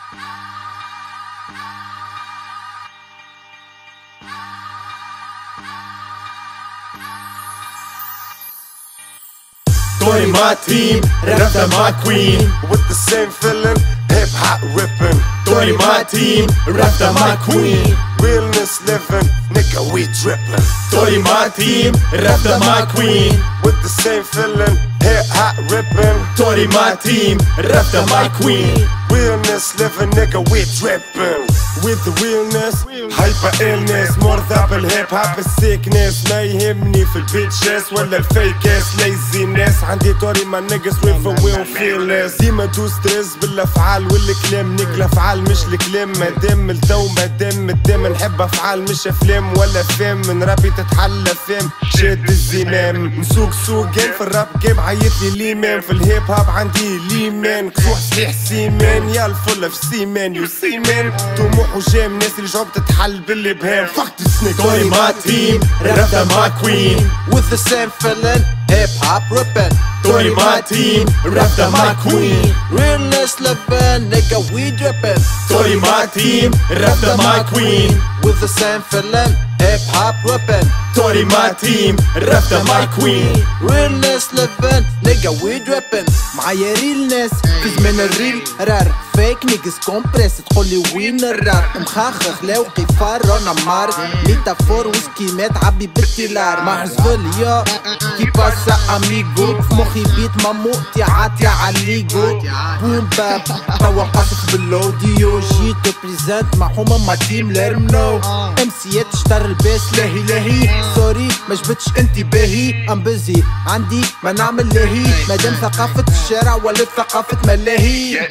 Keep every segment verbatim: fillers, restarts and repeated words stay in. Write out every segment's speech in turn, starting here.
Tori my team, Rafta my queen. With the same feeling, hip hop ripping. Tori my team, Rafta my queen. Realness living, nigga we dripping. Tori my team, Rafta my queen. With the same feeling, hip hop ripping. Tori my team, Rafta my queen. Realness living, nigga we dripping. With the realness, hyper illness. مرضى بالهيب هوب السيكنس. ما يهمني في البيتشز ولا الفيكس laziness. عندي توري ما نيجز وين فو وين فيلس. ديما تو ستريس بالافعال والكلام. نقل افعال مش الكلام. ما دام التو ما دام الدم. نحب افعال مش افلام ولا فيلم. من رابي تتحلى فيلم شاد الزمام. نسوق سوقين في الراب جيم. عيطلي الإيمان في الهيب هوب عندي ليمان. كسوح صحيح سيمان يا الفل في سيمان يو سيمان. طموح وجام ناس اللي جاوب تتحل باللي بهام. Fuck this nigga. Tori my team, Rafta my queen. With the same feeling, hip hop rippin'. Tori my team, Rafta my queen. Realness living, nigga we drippin'. Tori my team, Rafta my queen. With the same feeling, hip hop rippin'. Tori my team, Rafta my queen. Realness living, nigga we drippin'. معايا realness في زمان الريل رار. فيك نيجز كومبريس تقولي وين الرار. مخخخ لاوقي فار نمار. ميتافور وسكيمات عبي بالتيلار. مع زفليا كي باسا اميغو. في مخي بيت ماموتي عاتي عالليغو. بوم باب توا قصف بالاوديو. جيت بريزنت مع حومة ما تيم ليرمنو. امسيات تشتر الباس لاهي لاهي. سوري ما جبتش انتباهي. ام بيزي عندي ما نعمل لاهي. مادام ثقافة الشارع ولات ثقافة ملاهي.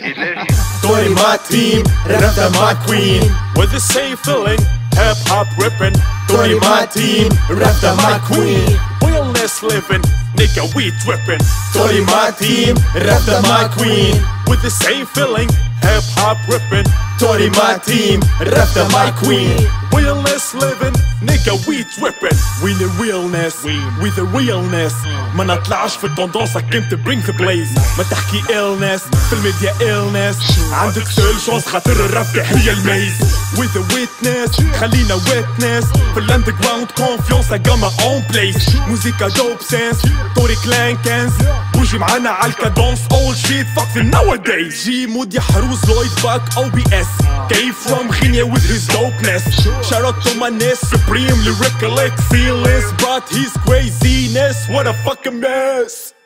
Tori my team, Rafta my queen. With the same feeling, hip hop ripping. Tori my team, Rafta my queen. Realness living, nigga we dripping. Tori my team, Rafta my queen. With the same feeling, hip hop ripping. Tori my team, Rafta my queen. Realness living, nigga we dripping. We the realness, we the realness. ما نطلعش في التوندونس I came to bring the blaze. ما تحكي illness في الميديا illness. عندك سول شونس خاطر الراب هي الميز. With the witness خلينا witness. في الاندر جراوند confiance I got my own place. موسيقى دوب سنس توري كلانكنز. بوجي معانا عالكادونس all shit fucks nowadays. جي مود يحروز لويد باك او بي اس. Came from Genia with his dopeness. Shout out to my nest, supreme lyrical excellence. Brought his craziness, what a fucking mess.